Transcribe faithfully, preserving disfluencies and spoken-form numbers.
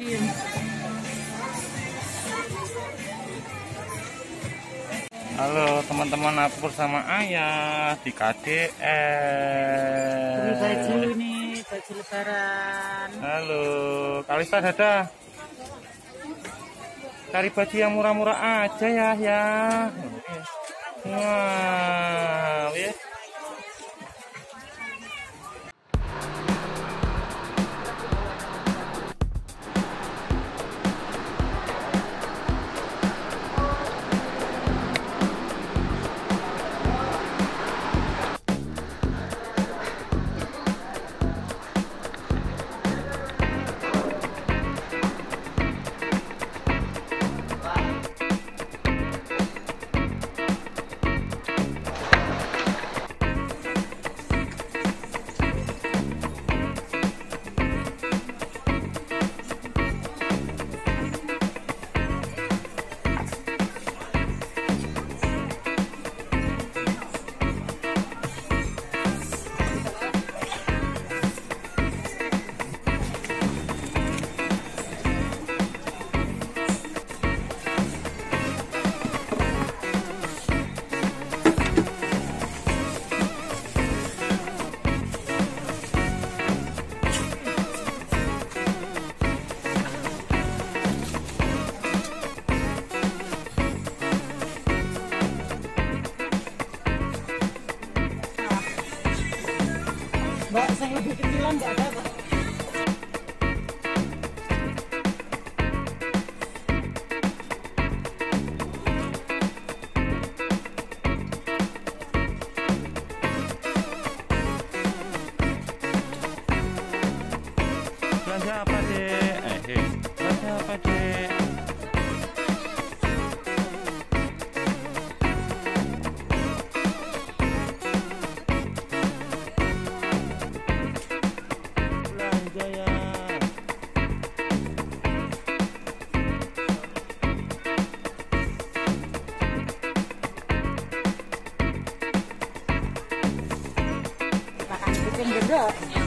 Halo teman-teman, aku bersama ayah di K D S. Beli baju nih, baju lebaran. Halo, Kalista dadah. Cari baju yang murah-murah aja ya, ya. Wah, lihat. Mbak, saya lebih kecilan nggak ada, Pak. Belanja apa, Dek? Eh, Dek. Belanja apa, Dek? Belanja ya. Makan kucing gede.